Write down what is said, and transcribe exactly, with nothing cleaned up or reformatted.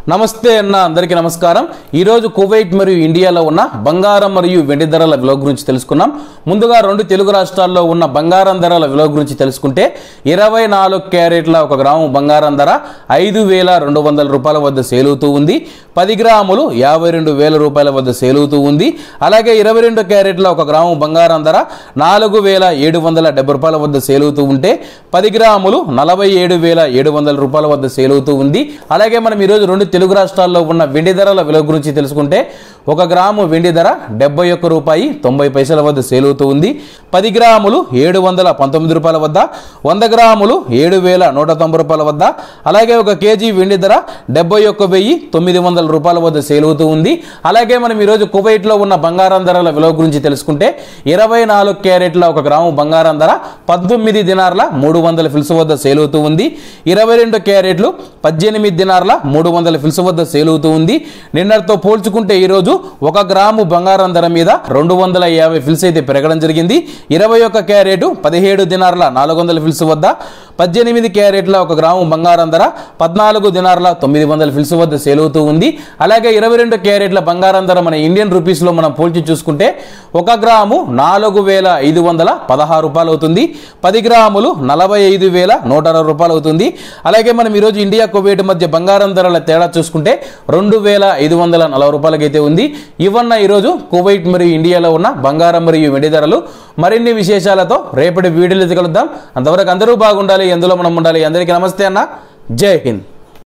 నమస్తే అన్న అందరికీ నమస్కారం। ఈ రోజు కువైట్ మరియు ఇండియాలో ఉన్న బంగారం మరియు వెండి ధరల విలువ గురించి తెలుసుకున్నాం। ముందుగా రెండు తెలుగు రాష్ట్రాల్లో ఉన్న బంగారం ధరల విలువ గురించి తెలుసుకుంటే ఇరవై నాలుగు క్యారెట్ల ఒక గ్రాము బంగారం ధర ఐదు వేల రెండు వందల రూపాయల వద్ద సేల్ అవుతూ ఉంది। పది గ్రాములు యాభై రెండు వేల రూపాయల వద్ద సేల్ అవుతూ ఉంది। అలాగే ఇరవై రెండు క్యారెట్ల ఒక గ్రాము బంగారం ధర నాలుగు వేల ఏడు వందల డెబ్బై రూపాయల వద్ద సేల్ అవుతూ ఉంటే పది గ్రాములు నలభై ఏడు వేల ఏడు వందల రూపాయల వద్ద సేల్ అవుతూ ఉంది। అలాగే మనం ఈ రోజు రెండు తెలుగు రాష్ట్రాల్లో ఉన్న వెండి ధరల విలువ గురించి తెలుసుకుంటే ఒక గ్రాము వెండి ధర డెబ్బై ఒక్క రూపాయి తొంభై పైసల వద్ద సేల్ అవుతూ ఉంది। పది గ్రాములు ఏడు వందల పంతొమ్మిది రూపాయల వద్ద, వంద గ్రాములు ఏడు వేల నూట తొంభై రూపాయల వద్ద, అలాగే ఒక కేజీ వెండి ధర డెబ్బై ఒక్క వెయ్యి తొమ్మిది వందల రూపాయల వద్ద సేల్ అవుతూ ఉంది। అలాగే మనం ఈరోజు కువైట్లో ఉన్న బంగారం ధరల విలువ గురించి తెలుసుకుంటే ఇరవై నాలుగు క్యారెట్ల ఒక గ్రాము బంగారం ధర పద్దెనిమిది దినార్ల మూడు వందల ఫిల్స్ వద్ద సేల్ అవుతూ ఉంది। ఇరవై రెండు క్యారెట్లు పద్దెనిమిది దినార్ల మూడు వందల ఫిల్స్ వద్ద సేల్ అవుతూ ఉంది। నిన్నటితో పోల్చుకుంటే ఈరోజు ఒక గ్రాము బంగారం ధర మీద రెండు వందల యాభై ఫిల్స్ అయితే పెరగడం జరిగింది। ఇరవై ఒక్క క్యారెట్ పదిహేడు దినార్ల నాలుగు వందల ఫిల్స్ వద్ద, పద్దెనిమిది క్యారెట్ల ఒక గ్రాము బంగారం ధర పద్నాలుగు దినార్ల తొమ్మిది వందల ఫిల్స్ వద్ద సేల్ అవుతూ ఉంది। అలాగే ఇరవై రెండు క్యారెట్ల బంగారం ధర మన ఇండియన్ రూపీస్ లో మనం పోల్చి చూసుకుంటే ఒక గ్రాము నాలుగు వేల ఐదు వందల పదహారు రూపాయలు అవుతుంది। పది గ్రాములు నలభై ఐదు వేల నూట అరవై రూపాయలు అవుతుంది। అలాగే మనం ఈరోజు ఇండియా కువైట్ మధ్య బంగారం ధరల తేడా చూసుకుంటే రెండు వేల ఐదు వందల నలభై రూపాయలకైతే ఉంది। ఇవన్న ఈరోజు కువైట్ మరియు ఇండియాలో ఉన్న బంగారం మరియు వెండి ధరలు। మరిన్ని విశేషాలతో రేపటి వీడియోలో కలుద్దాం। అంతవరకు అందరూ బాగుండాలి, ఎందులో మనం ఉండాలి। అందరికీ నమస్తే అన్న, జై హింద్।